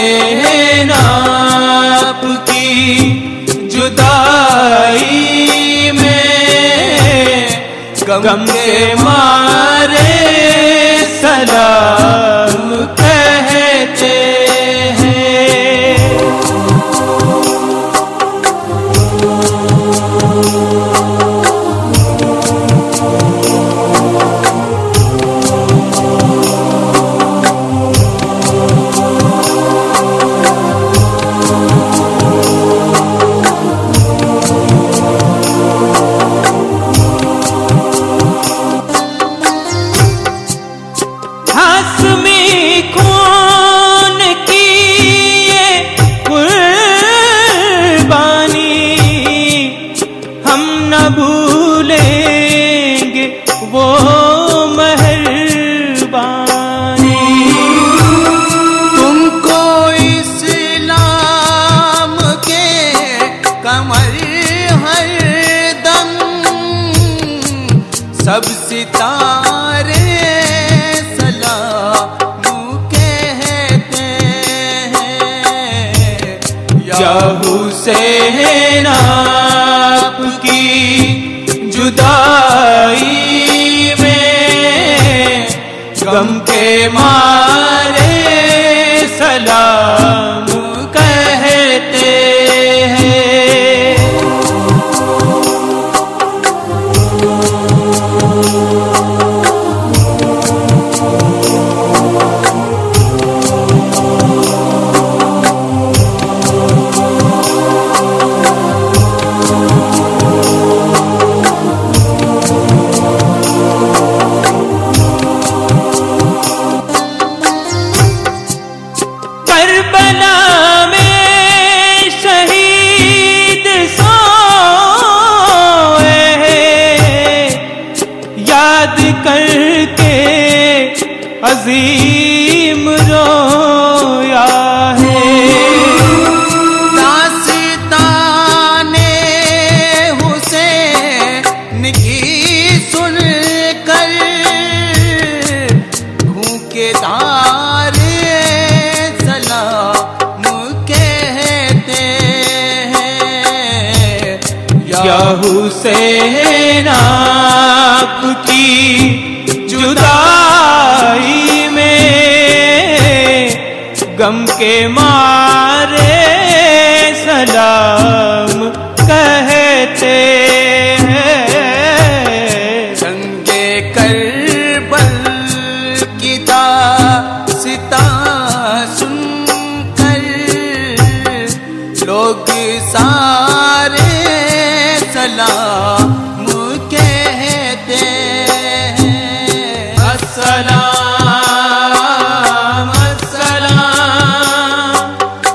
ناپ کی جدائی میں غم کے مارے سلام کہتے سب ستارے سلام کہتے ہیں یا حسین آپ کی جدائی میں غم کے مارے سلام کہتے ہیں کر کے عظیم رویا ہے داستان حسین کی سن کر بھوکے دار سلام کہتے ہیں یا حسین آپ کی جدائی میں غم کے مارے سلام کہتے ہیں جنگ کربل کی داستان سن کر لوگ سارے سلام کہتے السلام السلام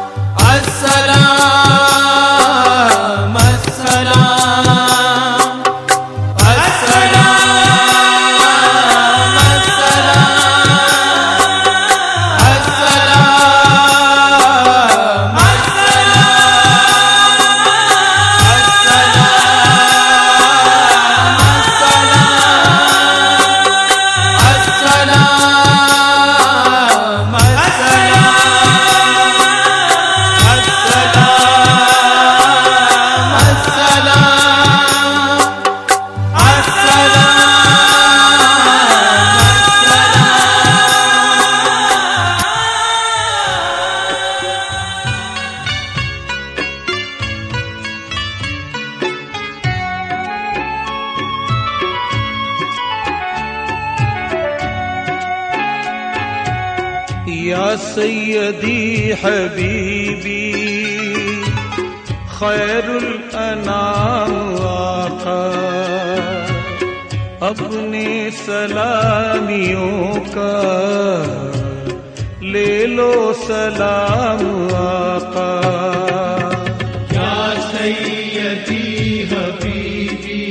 السلام السلام یا سیدی حبیبی خیر الانام آقا اپنے سلامیوں کا لے لو سلام آقا یا سیدی حبیبی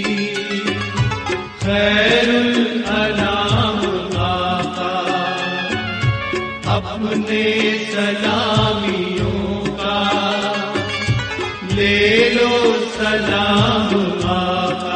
خیر الانام آقا اپنے سلامیوں کا لے لو سلام آقا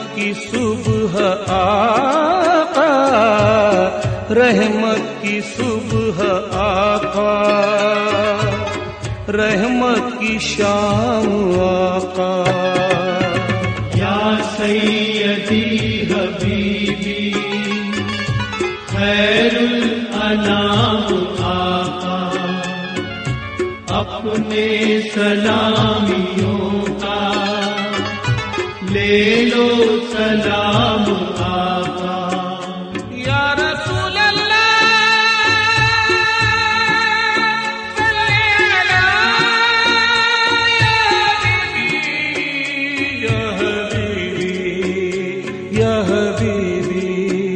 کی صبح آقا، رحمت کی صبح آقا، رحمت کی شام آقا. یا سیدی حبیبی خیر الانام آقا، اپنے سلامیوں کا لے لو سلام آقا. یا رسول اللہ صلی علی یا حبیبی یا حبیبی.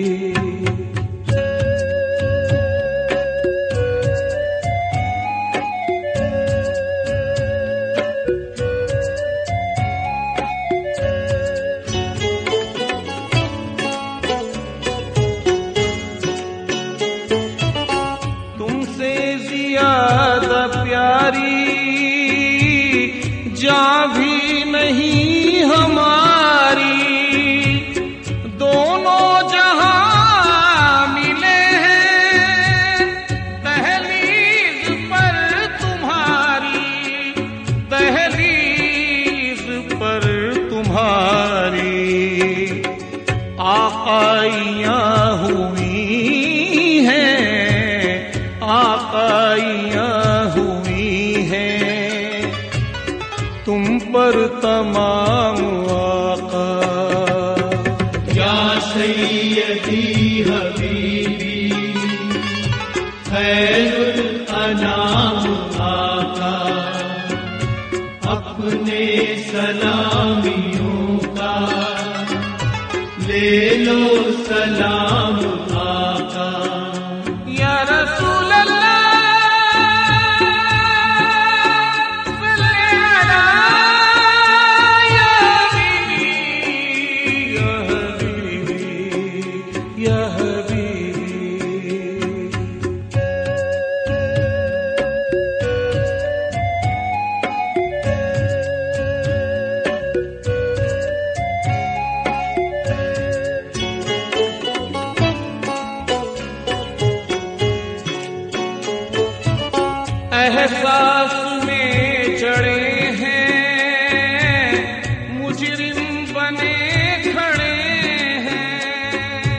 جاں بھی نہیں ہماری، دونوں جہاں ملے ہیں دہلیز پر تمہاری، دہلیز پر تمہاری. آقائیاں ہوئی ہیں، آقائیاں ہوئی ہیں تم پر تمام آقا. یا سیدی حبیبی خیر الانام آقا، اپنے سلامیوں کا لے لو سلام آقا. یا رسول اللہ احساس میں چڑھے ہیں مجرم بنے کھڑے ہیں،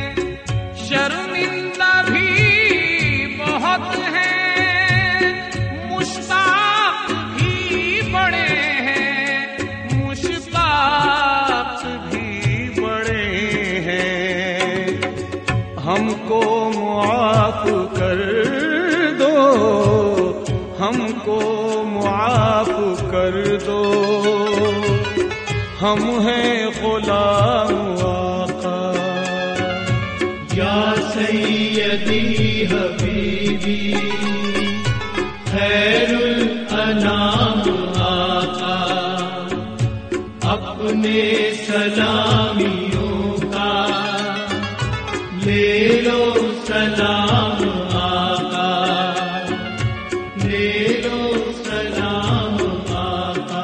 شرمندہ بھی بہت ہیں مشتاق بھی بڑے ہیں، مشتاق بھی بڑے ہیں. ہم کو معاف کر دو، ہم کو معاف کر دو، ہم ہیں غلام آقا. یا سیدی حبیبی خیر الانام آقا، اپنے سلامیوں کا لے لو سلام آقا، لے لو سلام آقا.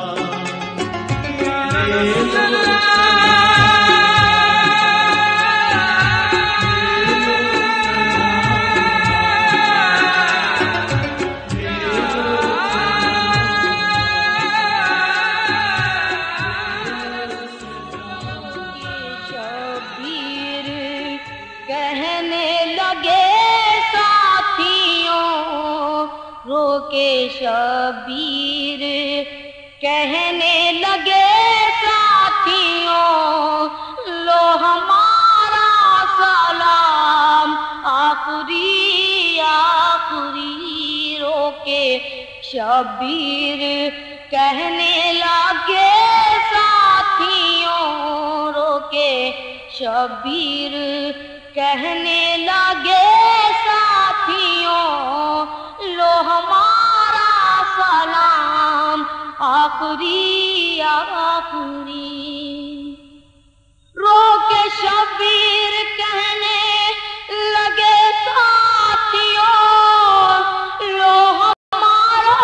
شبیر کہنے لگے ساتھیوں، رو کے شبیر کہنے لگے ساتھیوں، لو ہمارا سلام آخری آخری. رو کے شبیر کہنے لگے ساتھیوں، رو کے شبیر کہنے لگے ساتھیوں، لو ہمارا سلام آخری آخری. رو کے شبیر کہنے لگے ساتھیوں، لو ہمارا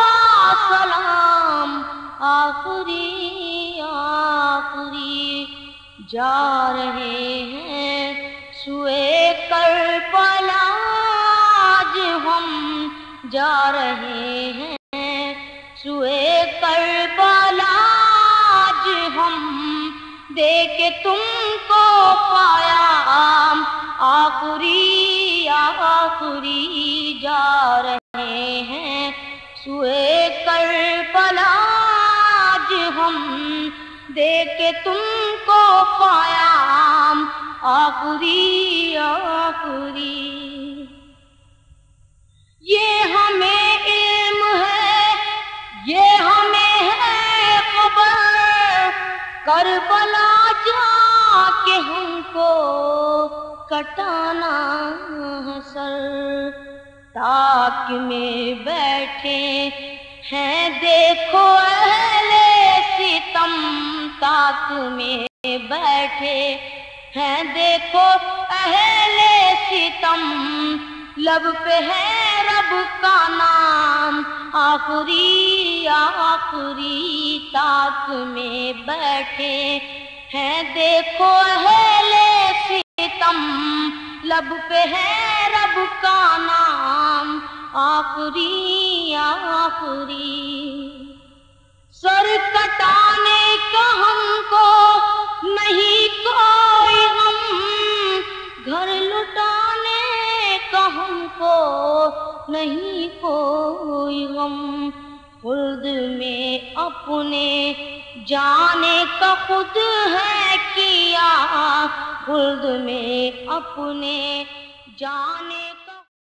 سلام آخری آخری. جا رہے ہیں سوئے کربلا، آج ہم جا رہے ہیں سوئے کربلا، آج ہم دیکھ کے تم کو پایا آخری آخری جا رہے ہیں سوئے کربلا، آج ہم دیکھ کے تم کو پایا آخری آخری۔ یہ ہمیں علم ہے، یہ ہمیں ہے خبر، کربلا جا کے ہم کو کٹانا ہے سر، تاک میں بیٹھے ہیں دیکھو اہل ستم، تاک میں بیٹھے ہیں دیکھو اہل ستم، لب پہ ہے رب کا نام آخری آخری، تاک میں بیٹھے ہیں دیکھو اہل ستم، لب پہ ہے رب کا نام آخری آخری۔ سر کٹانے کا ہم کو نہیں کوئی غم، گھر لٹانے کا ہم کو نہیں کوئی غم، خلد میں اپنے جانے کا خود ہے کیا، خلد میں اپنے جانے